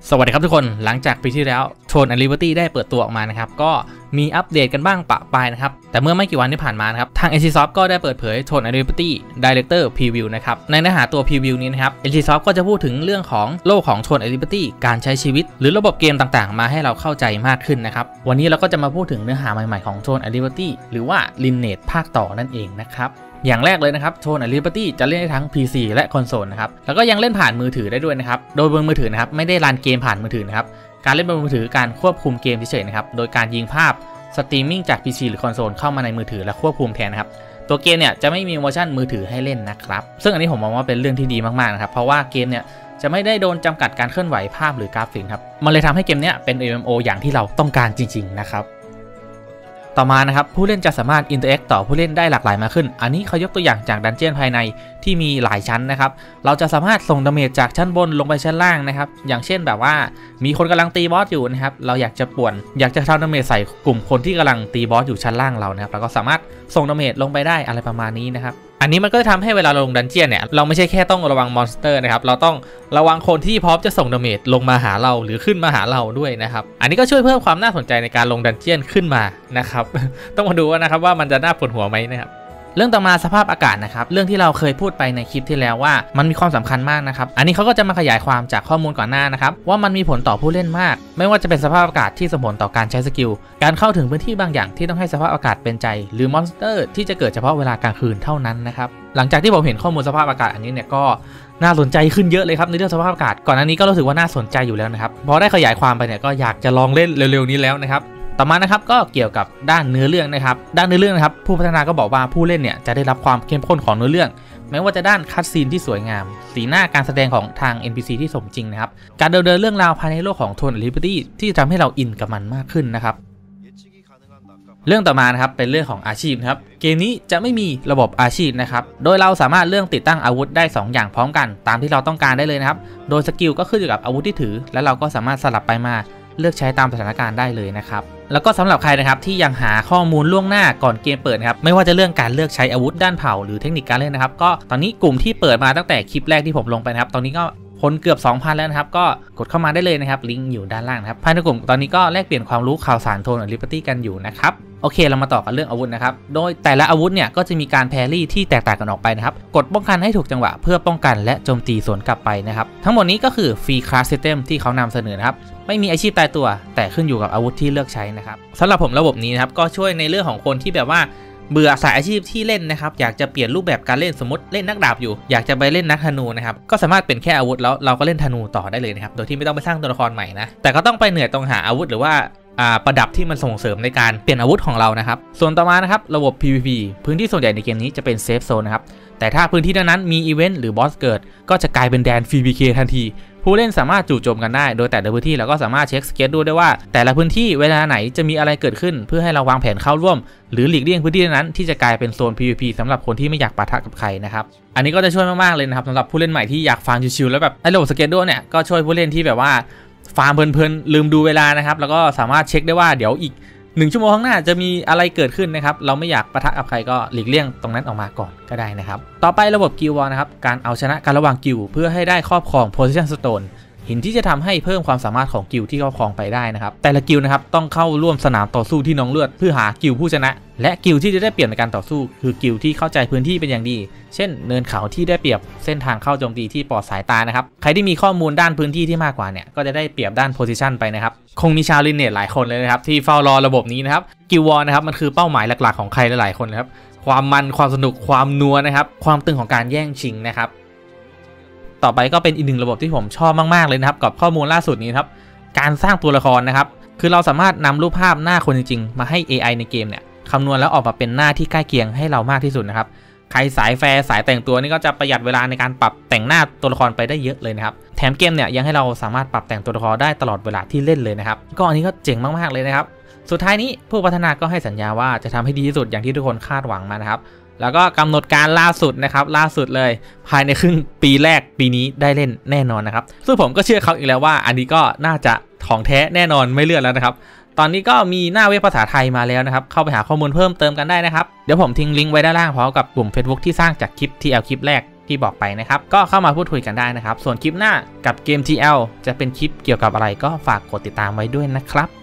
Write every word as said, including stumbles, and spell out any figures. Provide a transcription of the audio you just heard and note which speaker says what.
Speaker 1: สวัสดีครับทุกคนหลังจากปีที่แล้วโทน แอนด์ Liberty ได้เปิดตัวออกมานะครับก็มีอัปเดตกันบ้างปะปายนะครับแต่เมื่อไม่กี่วันที่ผ่านมานะครับทาง เอ็น ซี Soft ก็ได้เปิดเผยโทน แอนด์ Liberty Director Preview นะครับในเนื้อหาตัว Preview นี้นะครับ เอ็น ซี Soft ก็จะพูดถึงเรื่องของโลกของโทน แอนด์ Liberty การใช้ชีวิตหรือระบบเกมต่างๆมาให้เราเข้าใจมากขึ้นนะครับวันนี้เราก็จะมาพูดถึงเนื้อหาใหม่ๆของโทน แอนด์ Liberty หรือว่า Lineage ภาคต่อนั่นเองนะครับอย่างแรกเลยนะครับโทน แอนด์ Liberty จะเล่นได้ทั้ง พี ซี และคอนโซลนะครับแล้วก็ยังเล่นผ่านมือถือได้ด้วยนะครับโดยบนมือถือนะครับไม่ได้รันเกมผ่านมือถือนะครับการเล่นบนมือถือการควบคุมเกมเฉยๆนะครับโดยการยิงภาพสตรีมมิ่งจาก พี ซี หรือคอนโซลเข้ามาในมือถือและควบคุมแทนนะครับตัวเกมเนี่ยจะไม่มีเวอร์ชันมือถือให้เล่นนะครับซึ่งอันนี้ผมมองว่าเป็นเรื่องที่ดีมากๆนะครับเพราะว่าเกมเนี่ยจะไม่ได้โดนจำกัดการเคลื่อนไหวภาพหรือกราฟิกครับมันเลยทำให้เกมเนี้ยเป็น เอ็ม เอ็ม โอ อย่างที่เราต้องการจริงๆนะครับต่อมานะครับผู้เล่นจะสามารถอินเตอร์แอคต่อผู้เล่นได้หลากหลายมากขึ้นอันนี้เขายกตัวอย่างจากดันเจี้ยนภายในที่มีหลายชั้นนะครับเราจะสามารถส่งดาเมจจากชั้นบนลงไปชั้นล่างนะครับอย่างเช่นแบบว่ามีคนกำลังตีบอสอยู่นะครับเราอยากจะป่วนอยากจะทำดาเมจใส่กลุ่มคนที่กำลังตีบอสอยู่ชั้นล่างเรานะครับเราก็สามารถส่งดาเมจลงไปได้อะไรประมาณนี้นะครับอันนี้มันก็จะทำให้เวลาลงดันเจี้ยนเนี่ยเราไม่ใช่แค่ต้องระวังมอนสเตอร์นะครับเราต้องระวังคนที่พร้อมจะส่งดาเมจลงมาหาเราหรือขึ้นมาหาเราด้วยนะครับอันนี้ก็ช่วยเพิ่มความน่าสนใจในการลงดันเจี้ยนขึ้นมานะครับต้องมาดูนะครับว่ามันจะน่าปวดหัวไหมนะครับเรื่องต่อมาสภาพอากาศนะครับเรื่องที่เราเคยพูดไปในคลิปที่แล้วว่ามันมีความสำคัญมากนะครับอันนี้เขาก็จะมาขยายความจากข้อมูลก่อนหน้านะครับว่ามันมีผลต่อผู้เล่นมากไม่ว่าจะเป็นสภาพอากาศที่ส่งผลต่อการใช้สกิลการเข้าถึงพื้นที่บางอย่างที่ต้องให้สภาพอากาศเป็นใจหรือมอนสเตอร์ที่จะเกิดเฉพาะเวลากลางคืนเท่านั้นนะครับหลังจากที่ผมเห็นข้อมูลสภาพอากาศอันนี้เนี่ยก็น่าสนใจขึ้นเยอะเลยครับในเรื่องสภาพอากาศก่อนหน้านี้ก็รู้สึกว่าน่าสนใจอยู่แล้วนะครับพอได้ขยายความไปเนี่ยก็อยากจะลองเล่นเร็วๆนี้แล้วนะครับต่อมานะครับก็เกี่ยวกับด้านเนื้อเรื่องนะครับด้านเนื้อเรื่องนะครับผู้พัฒนาก็บอกว่าผู้เล่นเนี่ยจะได้รับความเข้มข้นของเนื้อเรื่องไม่ว่าจะด้านคัตซีนที่สวยงามสีหน้าการแสดงของทาง เอ็น พี ซี ที่สมจริงนะครับการเดินเรื่องราวภายในโลกของโทน แอนด์ Liberty ที่จะทำให้เราอินกับมันมากขึ้นนะครับเรื่องต่อมานะครับเป็นเรื่องของอาชีพครับเกมนี้จะไม่มีระบบอาชีพนะครับโดยเราสามารถเลือกติดตั้งอาวุธได้สองอย่างพร้อมกันตามที่เราต้องการได้เลยนะครับโดยสกิลก็ขึ้นอยู่กับอาวุธที่ถือและเราก็สามารถสลับไปมาเลือกใช้ตามสถานการณ์ได้เลยนะครับแล้วก็สำหรับใครนะครับที่ยังหาข้อมูลล่วงหน้าก่อนเกมเปิดนะครับไม่ว่าจะเรื่องการเลือกใช้อาวุธด้านเผาหรือเทคนิคการเล่นนะครับก็ตอนนี้กลุ่มที่เปิดมาตั้งแต่คลิปแรกที่ผมลงไปนะครับตอนนี้ก็คนเกือบ สองพัน แล้วนะครับก็กดเข้ามาได้เลยนะครับลิงก์อยู่ด้านล่างนะครับภายในกลุ่มตอนนี้ก็แลกเปลี่ยนความรู้ข่าวสารโทน แอนด์ Liberty กันอยู่นะครับโอเคเรามาต่อกันเรื่องอาวุธนะครับโดยแต่ละอาวุธเนี่ยก็จะมีการแพรี่ที่แตกต่างกันออกไปนะครับกดป้องกันให้ถูกจังหวะเพื่อป้องกันและโจมตีสวนกลับไปนะครับทั้งหมดนี้ก็คือฟรีคลาสซิสเต็มที่เขานำเสนอนะครับไม่มีอาชีพตายตัวแต่ขึ้นอยู่กับอาวุธที่เลือกใช้นะครับสำหรับผมระบบนี้นะครับก็ช่วยในเรื่องของคนที่แบบว่าเบื่อสายอาชีพที่เล่นนะครับอยากจะเปลี่ยนรูปแบบการเล่นสมมติเล่นนักดาบอยู่อยากจะไปเล่นนักธนูนะครับก็สามารถเป็นแค่อาวุธแล้วเราก็เล่นธนูต่อได้เลยนะครับโดยที่ไม่ต้องไปสร้างตัวละครใหม่นะแต่ก็ต้องไปเหนื่อยตรงหาอาวุธหรือว่าประดับที่มันส่งเสริมในการเปลี่ยนอาวุธของเรานะครับส่วนต่อมานะครับระบบ พี วี พี พื้นที่ส่วนใหญ่ในเกมนี้จะเป็นเซฟโซนนะครับแต่ถ้าพื้นที่นั้นมีอีเวนต์หรือบอสเกิดก็จะกลายเป็นแดน ฟรี พี เค ทันทีผู้เล่นสามารถจู่โจมกันได้โดยแต่ละพื้นที่เราก็สามารถเช็คสเกจดูได้ว่าแต่ละพื้นที่เวลาไหนจะมีอะไรเกิดขึ้นเพื่อให้เราวางแผนเข้าร่วมหรือหลีกเลี่ยงพื้นที่นั้นที่จะกลายเป็นโซน พี วี พี สำหรับคนที่ไม่อยากปะทะกับใครนะครับอันนี้ก็จะช่วยมากๆเลยนะครับสำหรับผู้เล่นใหม่ที่อยากฟาร์มชิวๆแล้วแบบไอ้ระบบสเกจดูเนี่ยก็ช่วยผู้เล่นที่แบบว่าฟาร์มเพลินๆลืมดูเวลานะครับแล้วก็สามารถเช็คได้ว่าเดี๋ยวอีกหนึ่งชั่วโมงข้างหน้าจะมีอะไรเกิดขึ้นนะครับเราไม่อยากปะทะกับใครก็หลีกเลี่ยงตรงนั้นออกมาก่อนก็ได้นะครับต่อไประบบกิลด์วอร์นะครับการเอาชนะการระหว่างกิลด์เพื่อให้ได้ครอบครอง Position Stone หินที่จะทำให้เพิ่มความสามารถของกิลด์ที่ครอบครองไปได้นะครับแต่ละกิลด์นะครับต้องเข้าร่วมสนามต่อสู้ที่น้องเลือดเพื่อหากิลด์ผู้ชนะและกิลด์ที่จะได้เปรียบในการต่อสู้คือกิลด์ที่เข้าใจพื้นที่เป็นอย่างดีเช่นเนินเขาที่ได้เปรียบเส้นทางเข้าโจมตีที่ปลอดสายตานะครับใครที่มีข้อมูลด้านพื้นที่ที่มากกว่าเนี่ยก็จะได้เปรียบด้านโพซิชันไปนะครับคงมีชาวลินเนตหลายคนเลยนะครับที่เฝ้ารอระบบนี้นะครับกิลด์วอร์นะครับมันคือเป้าหมายหลักๆของใครหลายๆคนนะครับความมันความสนุกความนัวนะครับความตึงของการแย่งชิงนะครับต่อไปก็เป็นอีกหนึ่งระบบที่ผมชอบมากๆเลยนะครับกับข้อมูลล่าสุดนี้ครับการสร้างตัวละครนะครับคือเราสามารถนำรูปภาพหน้าคนจริงๆมาให้ เอ ไอ ในเกมเนี่ยคำนวณแล้วออกมาเป็นหน้าที่ใกล้เคียงให้เรามากที่สุดนะครับใครสายแฟร์สายแต่งตัวนี่ก็จะประหยัดเวลาในการปรับแต่งหน้าตัวละครไปได้เยอะเลยนะครับแถมเกมเนี่ยยังให้เราสามารถปรับแต่งตัวละครได้ตลอดเวลาที่เล่นเลยนะครับก็อันนี้ก็เจ๋งมากๆเลยนะครับสุดท้ายนี้ผู้พัฒนาก็ให้สัญญาว่าจะทำให้ดีที่สุดอย่างที่ทุกคนคาดหวังมานะครับแล้วก็กำหนดการล่าสุดนะครับล่าสุดเลยภายในครึ่งปีแรกปีนี้ได้เล่นแน่นอนนะครับซึ่งผมก็เชื่อเขาอีกแล้วว่าอันนี้ก็น่าจะของแท้แน่นอนไม่เลื่อนแล้วนะครับตอนนี้ก็มีหน้าเว็บภาษาไทยมาแล้วนะครับเข้าไปหาข้อมูลเพิ่มเติมกันได้นะครับเดี๋ยวผมทิ้งลิงก์ไว้ด้านล่างพร้อมกับกลุ่ม Facebook ที่สร้างจากคลิป ที แอล คลิปแรกที่บอกไปนะครับก็เข้ามาพูดคุยกันได้นะครับส่วนคลิปหน้ากับเกม ที แอล จะเป็นคลิปเกี่ยวกับอะไรก็ฝากกดติดตามไว้ด้วยนะครับ